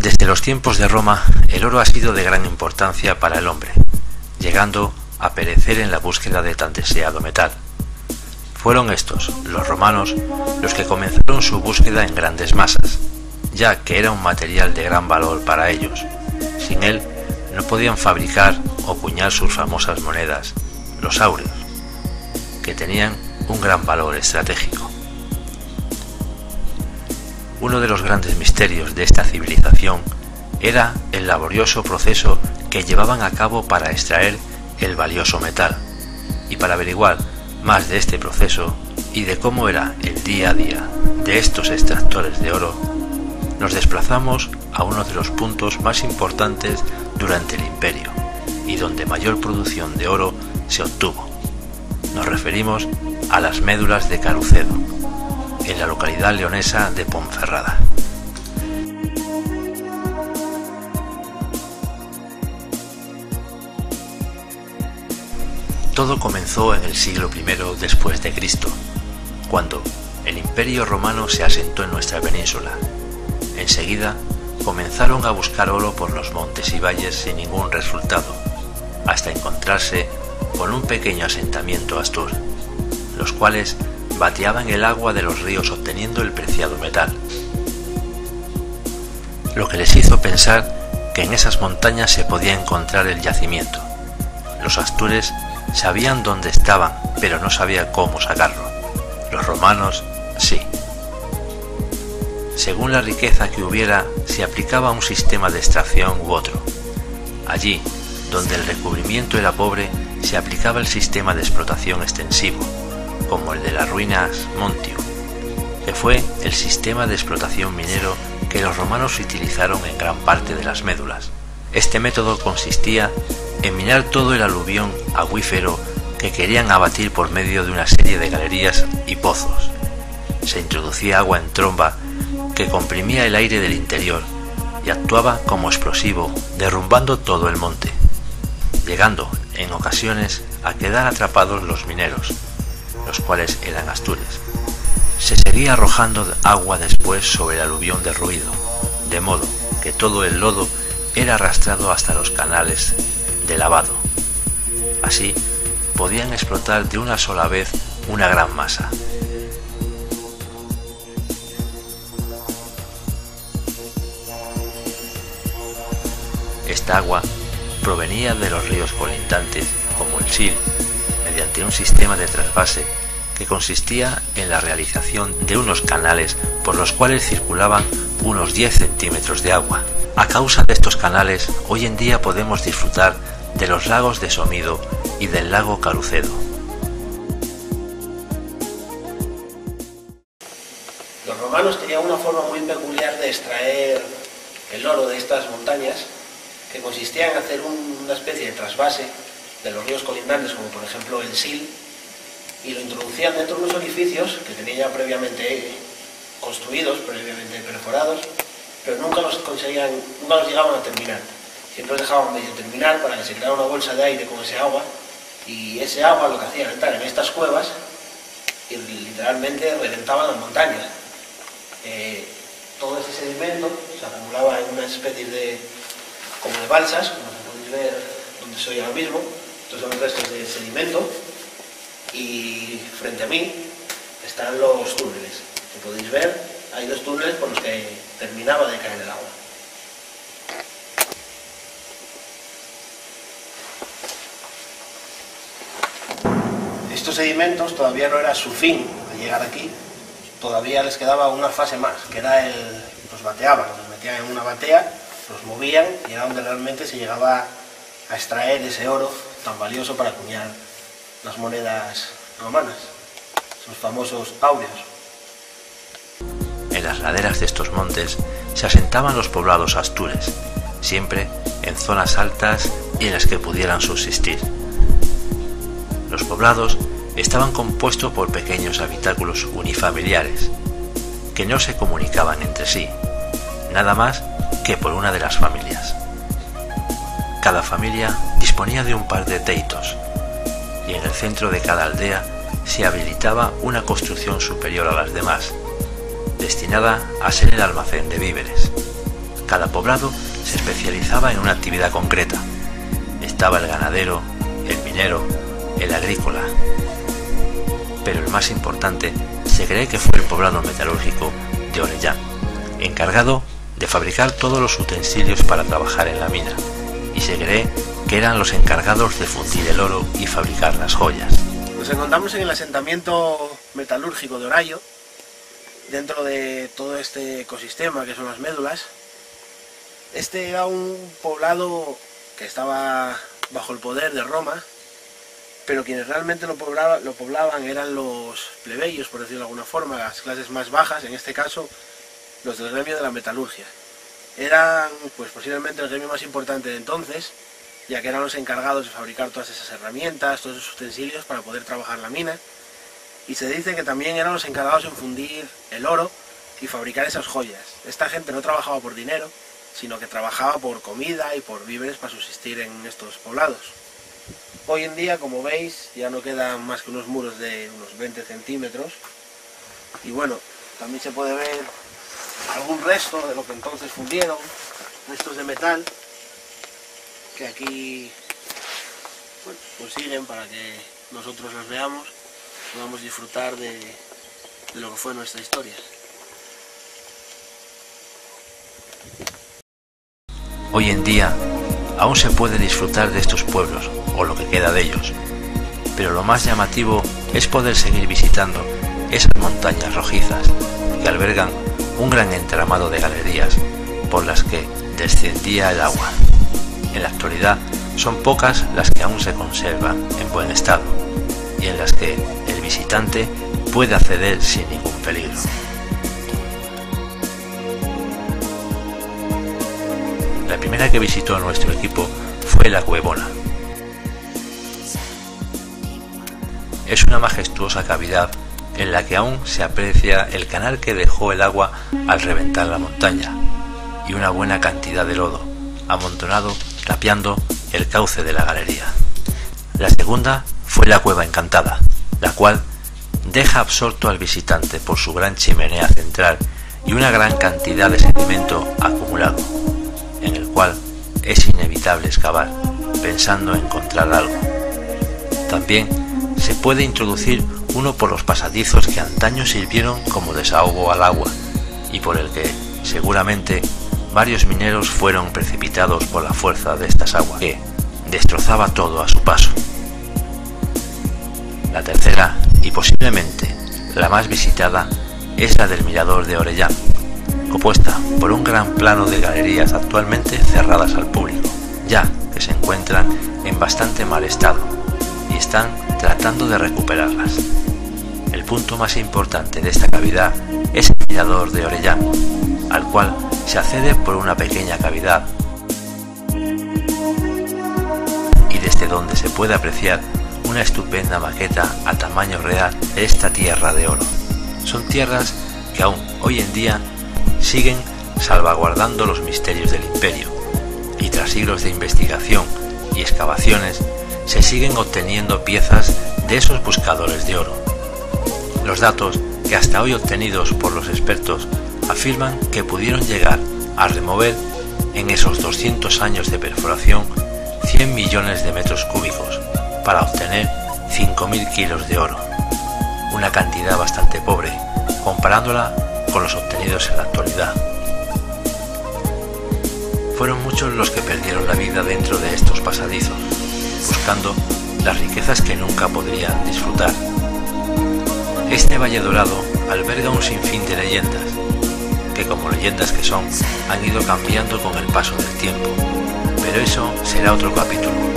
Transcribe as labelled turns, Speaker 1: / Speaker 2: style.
Speaker 1: Desde los tiempos de Roma, el oro ha sido de gran importancia para el hombre, llegando a perecer en la búsqueda de tan deseado metal. Fueron estos, los romanos, los que comenzaron su búsqueda en grandes masas, ya que era un material de gran valor para ellos. Sin él, no podían fabricar o cuñar sus famosas monedas, los áureos, que tenían un gran valor estratégico. Uno de los grandes misterios de esta civilización era el laborioso proceso que llevaban a cabo para extraer el valioso metal, y para averiguar más de este proceso y de cómo era el día a día de estos extractores de oro, nos desplazamos a uno de los puntos más importantes durante el imperio y donde mayor producción de oro se obtuvo. Nos referimos a las médulas de Carucedo, en la localidad leonesa de Ponferrada. Todo comenzó en el siglo I después de Cristo, cuando el Imperio Romano se asentó en nuestra península. Enseguida comenzaron a buscar oro por los montes y valles sin ningún resultado, hasta encontrarse con un pequeño asentamiento astur, los cuales vateaban el agua de los ríos obteniendo el preciado metal, lo que les hizo pensar que en esas montañas se podía encontrar el yacimiento. Los astures sabían dónde estaban, pero no sabían cómo sacarlo. Los romanos sí. Según la riqueza que hubiera, se aplicaba un sistema de extracción u otro. Allí, donde el recubrimiento era pobre, se aplicaba el sistema de explotación extensivo, como el de las ruinas Montium, que fue el sistema de explotación minero que los romanos utilizaron en gran parte de las médulas. Este método consistía en minar todo el aluvión acuífero que querían abatir por medio de una serie de galerías y pozos. Se introducía agua en tromba que comprimía el aire del interior y actuaba como explosivo, derrumbando todo el monte, llegando en ocasiones a quedar atrapados los mineros, los cuales eran astures. Se seguía arrojando agua después sobre el aluvión derruido, de modo que todo el lodo era arrastrado hasta los canales de lavado. Así podían explotar de una sola vez una gran masa. Esta agua provenía de los ríos colindantes, como el Sil, mediante un sistema de trasvase que consistía en la realización de unos canales por los cuales circulaban unos 10 centímetros de agua. A causa de estos canales, hoy en día podemos disfrutar de los lagos de Somido y del lago Carucedo.
Speaker 2: Los romanos tenían una forma muy peculiar de extraer el oro de estas montañas, que consistía en hacer una especie de trasvase de los ríos colindantes, como por ejemplo el Sil, y lo introducían dentro de unos orificios que tenían ya previamente construidos, previamente perforados, pero nunca los llegaban a terminar. Siempre los dejaban medio terminar para que se creara una bolsa de aire con ese agua, y ese agua lo que hacía era entrar en estas cuevas y literalmente reventaban las montañas. Todo ese sedimento se acumulaba en una especie de balsas, como podéis ver donde soy ahora mismo. Estos son restos de sedimento, y frente a mí están los túneles. Como podéis ver, hay dos túneles por los que terminaba de caer el agua. Estos sedimentos todavía no era su fin al llegar aquí, todavía les quedaba una fase más, que era los bateaban, los metían en una batea, los movían, y era donde realmente se llegaba a extraer ese oro tan valioso para acuñar las monedas romanas, esos famosos áureos.
Speaker 1: En las laderas de estos montes se asentaban los poblados astures, siempre en zonas altas y en las que pudieran subsistir. Los poblados estaban compuestos por pequeños habitáculos unifamiliares, que no se comunicaban entre sí, nada más que por una de las familias. Cada familia disponía de un par de teitos, y en el centro de cada aldea se habilitaba una construcción superior a las demás, destinada a ser el almacén de víveres. Cada poblado se especializaba en una actividad concreta. Estaba el ganadero, el minero, el agrícola. Pero el más importante se cree que fue el poblado metalúrgico de Orellán, encargado de fabricar todos los utensilios para trabajar en la mina, y se cree que eran los encargados de fundir el oro y fabricar las joyas.
Speaker 2: Nos encontramos en el asentamiento metalúrgico de Orayo, dentro de todo este ecosistema que son las médulas. Este era un poblado que estaba bajo el poder de Roma, pero quienes realmente lo poblaban eran los plebeyos, por decirlo de alguna forma, las clases más bajas, en este caso los del gremio de la metalurgia. Eran pues posiblemente el gremio más importante de entonces, ya que eran los encargados de fabricar todas esas herramientas, todos esos utensilios para poder trabajar la mina, y se dice que también eran los encargados en fundir el oro y fabricar esas joyas. Esta gente no trabajaba por dinero, sino que trabajaba por comida y por víveres para subsistir en estos poblados. Hoy en día, como veis, ya no quedan más que unos muros de unos 20 centímetros, y bueno, también se puede ver algún resto de lo que entonces fundieron, restos de metal, que aquí bueno, pues siguen para que nosotros los veamos, podamos disfrutar de lo que fue nuestra historia.
Speaker 1: Hoy en día aún se puede disfrutar de estos pueblos, o lo que queda de ellos, pero lo más llamativo es poder seguir visitando esas montañas rojizas que albergan un gran entramado de galerías por las que descendía el agua. En la actualidad son pocas las que aún se conservan en buen estado y en las que el visitante puede acceder sin ningún peligro. La primera que visitó nuestro equipo fue la Cuevona. Es una majestuosa cavidad en la que aún se aprecia el canal que dejó el agua al reventar la montaña y una buena cantidad de lodo amontonado tapiando el cauce de la galería. La segunda fue la Cueva Encantada, la cual deja absorto al visitante por su gran chimenea central y una gran cantidad de sedimento acumulado, en el cual es inevitable excavar pensando encontrar algo. También se puede introducir uno por los pasadizos que antaño sirvieron como desahogo al agua y por el que seguramente varios mineros fueron precipitados por la fuerza de estas aguas, que destrozaba todo a su paso. La tercera, y posiblemente la más visitada, es la del Mirador de Orellán, compuesta por un gran plano de galerías actualmente cerradas al público, ya que se encuentran en bastante mal estado y están tratando de recuperarlas. El punto más importante de esta cavidad es el Mirador de Orellán, al cual se accede por una pequeña cavidad y desde donde se puede apreciar una estupenda maqueta a tamaño real de esta tierra de oro. Son tierras que aún hoy en día siguen salvaguardando los misterios del imperio, y tras siglos de investigación y excavaciones se siguen obteniendo piezas de esos buscadores de oro. Los datos que hasta hoy obtenidos por los expertos afirman que pudieron llegar a remover en esos 200 años de perforación 100 millones de metros cúbicos para obtener 5.000 kilos de oro, una cantidad bastante pobre comparándola con los obtenidos en la actualidad. Fueron muchos los que perdieron la vida dentro de estos pasadizos, buscando las riquezas que nunca podrían disfrutar. Este Valle Dorado alberga un sinfín de leyendas, que como leyendas que son, han ido cambiando con el paso del tiempo, pero eso será otro capítulo.